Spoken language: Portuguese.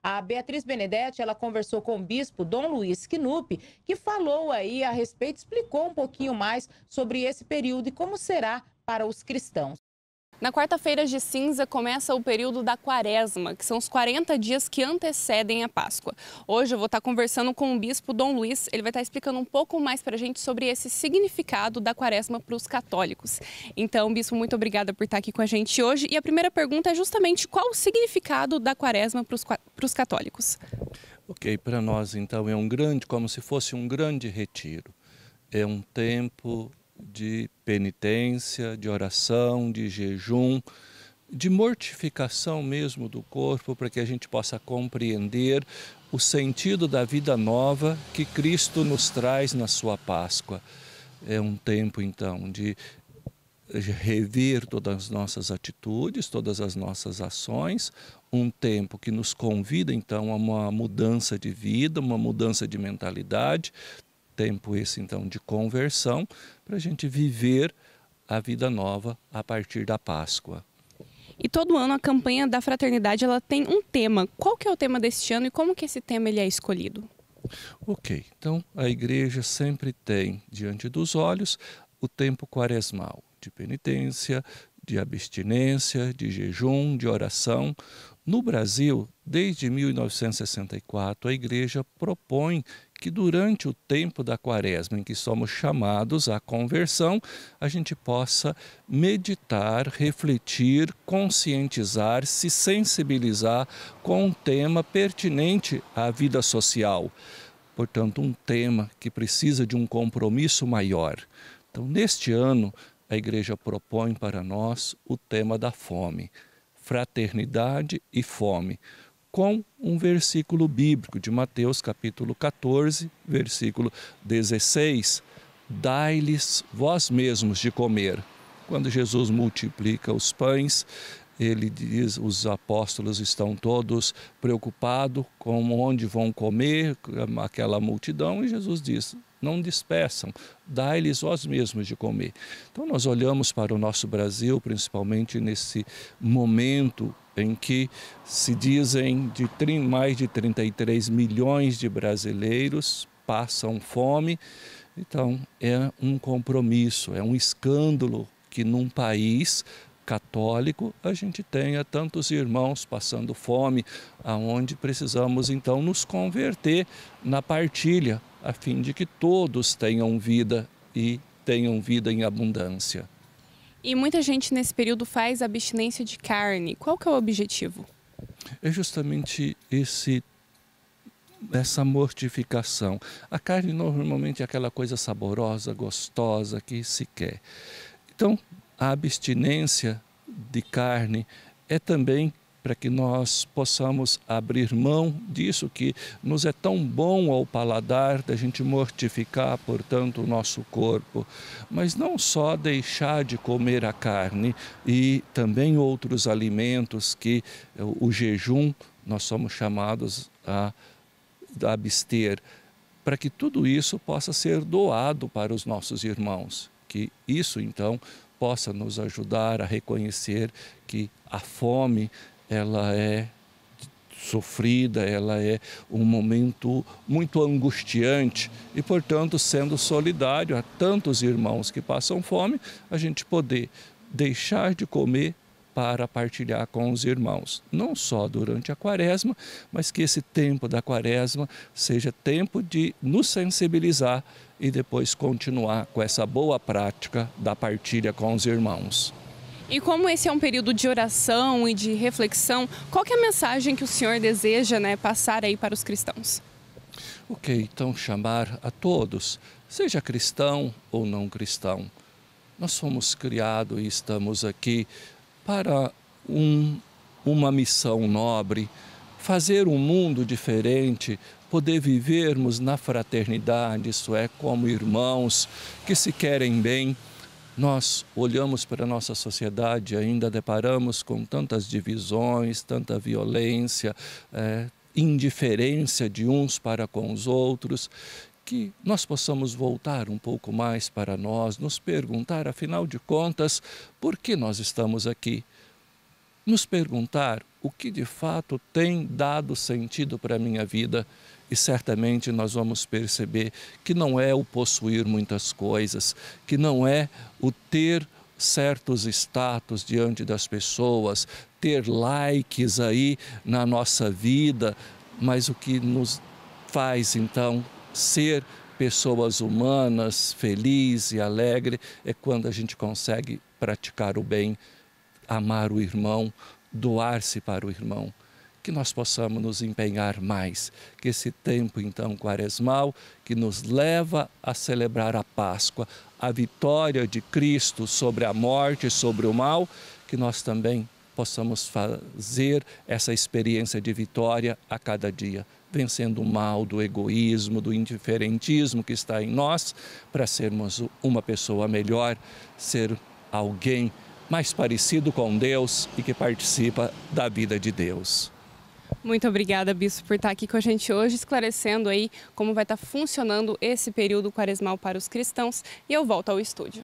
A Beatriz Benedetti, ela conversou com o bispo Dom Luiz Quinupe, que falou aí a respeito, explicou um pouquinho mais sobre esse período e como será para os cristãos. Na quarta-feira de cinza começa o período da quaresma, que são os 40 dias que antecedem a Páscoa. Hoje eu vou estar conversando com o bispo Dom Luiz, ele vai estar explicando um pouco mais para a gente sobre esse significado da quaresma para os católicos. Então, bispo, muito obrigada por estar aqui com a gente hoje. E a primeira pergunta é justamente qual o significado da quaresma para os católicos? Ok, para nós então como se fosse um grande retiro. É um tempo de penitência, de oração, de jejum, de mortificação mesmo do corpo, para que a gente possa compreender o sentido da vida nova que Cristo nos traz na sua Páscoa. É um tempo então de rever todas as nossas atitudes, todas as nossas ações, um tempo que nos convida então a uma mudança de vida, uma mudança de mentalidade, tempo esse então de conversão, para a gente viver a vida nova a partir da Páscoa. E todo ano a campanha da fraternidade ela tem um tema. Qual que é o tema deste ano e como que esse tema ele é escolhido? Ok, então a igreja sempre tem diante dos olhos o tempo quaresmal, de penitência, de abstinência, de jejum, de oração. No Brasil, desde 1964, a igreja propõe que durante o tempo da quaresma, em que somos chamados à conversão, a gente possa meditar, refletir, conscientizar, se sensibilizar com um tema pertinente à vida social. Portanto, um tema que precisa de um compromisso maior. Então, neste ano, a igreja propõe para nós o tema da fome, fraternidade e fome, com um versículo bíblico de Mateus capítulo 14, versículo 16, dai-lhes vós mesmos de comer. Quando Jesus multiplica os pães, ele diz, os apóstolos estão todos preocupados com onde vão comer, aquela multidão, e Jesus diz, não despeçam, dai-lhes vós mesmos de comer. Então nós olhamos para o nosso Brasil, principalmente nesse momento em que se dizem mais de 33 milhões de brasileiros passam fome. Então é um compromisso, é um escândalo que num país católico a gente tenha tantos irmãos passando fome, aonde precisamos então nos converter na partilha, a fim de que todos tenham vida e tenham vida em abundância. E muita gente nesse período faz abstinência de carne. Qual que é o objetivo? É justamente essa mortificação. A carne normalmente é aquela coisa saborosa, gostosa que se quer. Então, a abstinência de carne é também para que nós possamos abrir mão disso que nos é tão bom ao paladar, da gente mortificar, portanto, o nosso corpo. Mas não só deixar de comer a carne e também outros alimentos que o jejum nós somos chamados a abster, para que tudo isso possa ser doado para os nossos irmãos. Que isso, então, possa nos ajudar a reconhecer que a fome ela é sofrida, ela é um momento muito angustiante e, portanto, sendo solidário a tantos irmãos que passam fome, a gente poder deixar de comer para partilhar com os irmãos, não só durante a quaresma, mas que esse tempo da quaresma seja tempo de nos sensibilizar e depois continuar com essa boa prática da partilha com os irmãos. E como esse é um período de oração e de reflexão, qual que é a mensagem que o senhor deseja, passar aí para os cristãos? Ok, então chamar a todos, seja cristão ou não cristão. Nós fomos criados e estamos aqui para uma missão nobre, fazer um mundo diferente, poder vivermos na fraternidade, isso é, como irmãos que se querem bem. Nós olhamos para a nossa sociedade e ainda deparamos com tantas divisões, tanta violência, indiferença de uns para com os outros, que nós possamos voltar um pouco mais para nós, nos perguntar, afinal de contas, por que nós estamos aqui? Nos perguntar o que de fato tem dado sentido para a minha vida. E certamente nós vamos perceber que não é o possuir muitas coisas, que não é o ter certos status diante das pessoas, ter likes aí na nossa vida, mas o que nos faz então ser pessoas humanas, felizes e alegres, é quando a gente consegue praticar o bem, amar o irmão, doar-se para o irmão. Que nós possamos nos empenhar mais, que esse tempo então quaresmal, que nos leva a celebrar a Páscoa, a vitória de Cristo sobre a morte, sobre o mal, que nós também possamos fazer essa experiência de vitória a cada dia, vencendo o mal do egoísmo, do indiferentismo que está em nós, para sermos uma pessoa melhor, ser alguém mais parecido com Deus e que participa da vida de Deus. Muito obrigada, Bispo, por estar aqui com a gente hoje, esclarecendo aí como vai estar funcionando esse período quaresmal para os cristãos. E eu volto ao estúdio.